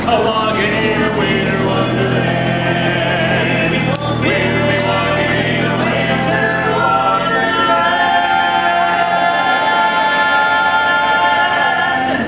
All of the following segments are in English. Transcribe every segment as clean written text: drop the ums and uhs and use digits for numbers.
a walking in a winter wonderland. We'll be walking in a winter wonderland.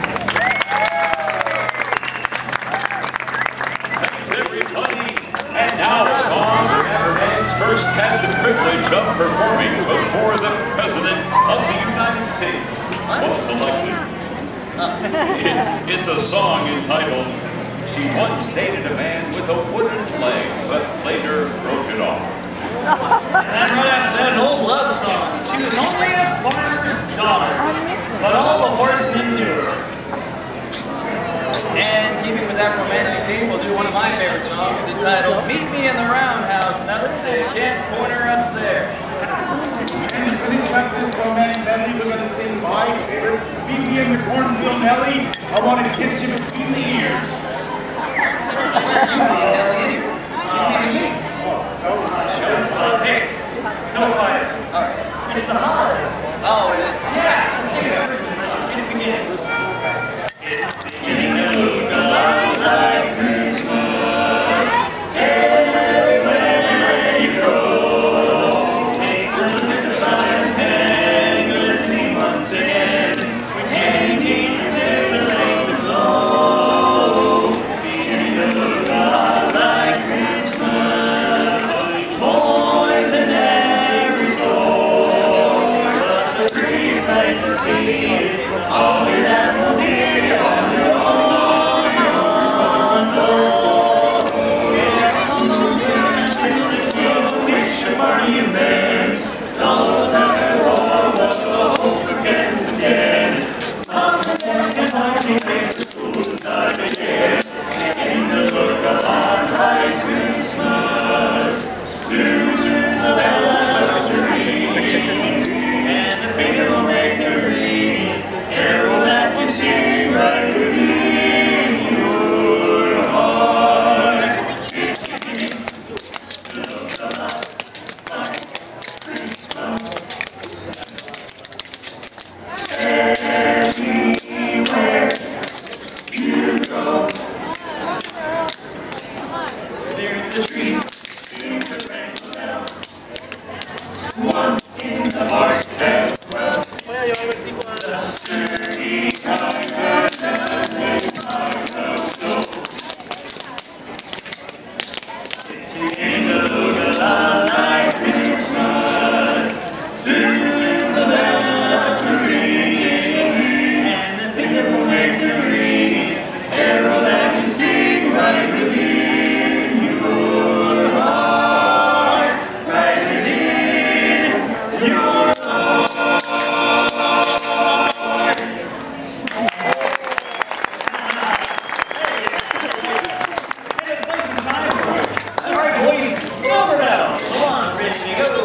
Thanks, everybody. And now a song the Dapper first had the privilege of performing before the President of the United States was elected. It's a song entitled, "She Once Dated a Man with a Wooden Leg, but later broke it off." And right after that, an old love song. She was only a farmer's daughter, but all the horsemen knew her. And keeping with that romantic theme, we'll do one of my favorite songs entitled "Meet Me in the Roundhouse." Now they can't corner us there. And to finish up this romantic medley, we're going to sing my favorite, "Meet Me in the Cornfield, Nellie. I want to kiss you between the ears." Hey, no fire. All right. It's the holidays. Oh, it is? Yeah, let's sing it. It's beginning. It's beginning to look a lot like Christmas. Everywhere you go. Take a look at the suntan glistening once again. We can't keep to simulate the glow. It's beginning to look a lot like Christmas. Boys in every store. But the trees like to see it. All that will be on your own. Party in bed, those that are all what's the hope against again. Mom and Dad can hardly wait for school to start again. In the look a lot like Christmas, Susan the bells will ring, and the baby will make the ring. It's the carol that you sing right within your heart. It's beginning to look a lot. Everywhere you go, there's a tree to wrangle down. One in the park as well. The sturdy kind that doesn't mind the snow. It's beginning to look a lot like Christmas. Susan the bells will start to ring, and the thing that will make the ring is the carol that you sing right within your heart, right within your heart. Hey, this place is nice. All right, boys, silver bells. Come on, ready to go.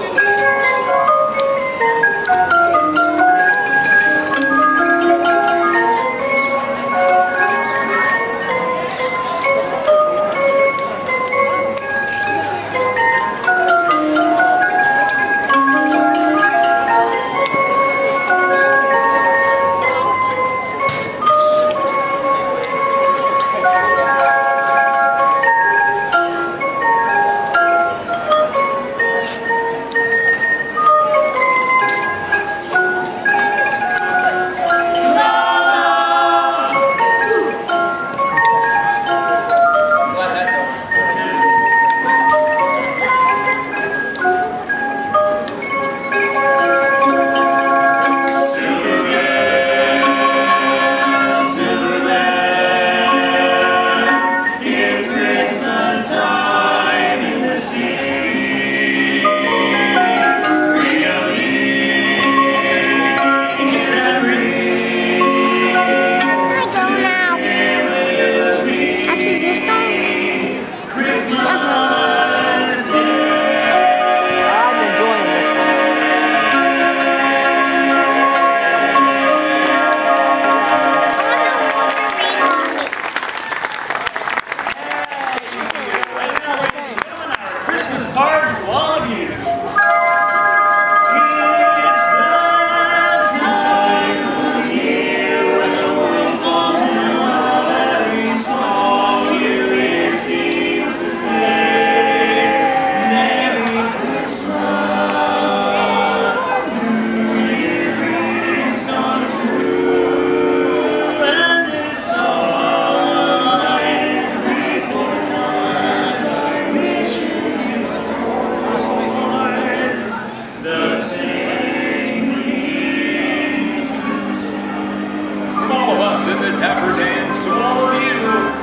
It's that time of year when the world falls in love every song. in the Dapper dance to all of you.